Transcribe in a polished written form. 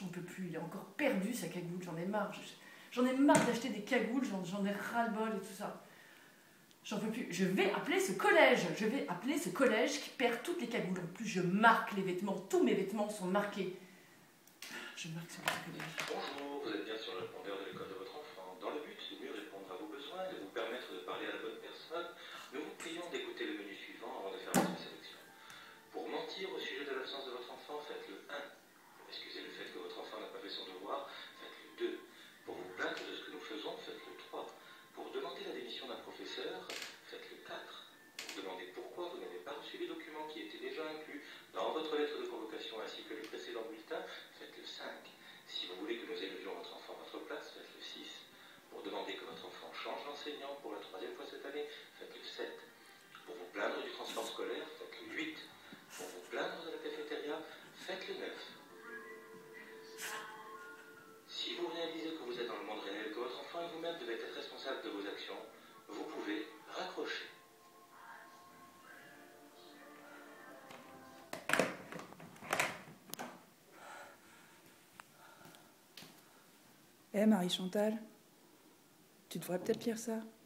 J'en peux plus, il a encore perdu sa cagoule, j'en ai marre. J'en ai marre d'acheter des cagoules, j'en ai ras-le-bol et tout ça. J'en peux plus. Je vais appeler ce collège. Je vais appeler ce collège qui perd toutes les cagoules. En plus, je marque les vêtements. Tous mes vêtements sont marqués. Je marque sur le collège. Bonjour, vous êtes bien sur le répondeur de l'école de votre enfant. Dans le but de mieux répondre à vos besoins et de vous permettre de parler à la bonne personne, nous vous prions d'écouter le menu suivant avant de faire votre sélection. Pour mentir au sujet de l'absence de votre enfant, faites le 1. Pour excuser le fait que votre enfant n'a pas fait son devoir, faites le 2. Pour vous plaindre de ce que nous faisons, faites le 3. Pour demander la démission d'un professeur, faites le 4. Pour demander pourquoi vous n'avez pas reçu les documents qui étaient déjà inclus dans votre lettre de convocation ainsi que les précédents bulletins, faites le 5. Si vous voulez que nous élevions votre enfant à votre place, faites le 6. Pour demander que votre enfant change d'enseignant pour la 3e fois cette année, faites le 7. Pour vous plaindre du transport scolaire, faites le 8. Pour vous plaindre de la cafétéria, faites le 9. Si vous réalisez que vous êtes dans le monde réel, que votre enfant et vous-même devez être responsables de vos actions, vous pouvez raccrocher. Marie-Chantal, tu devrais peut-être lire ça.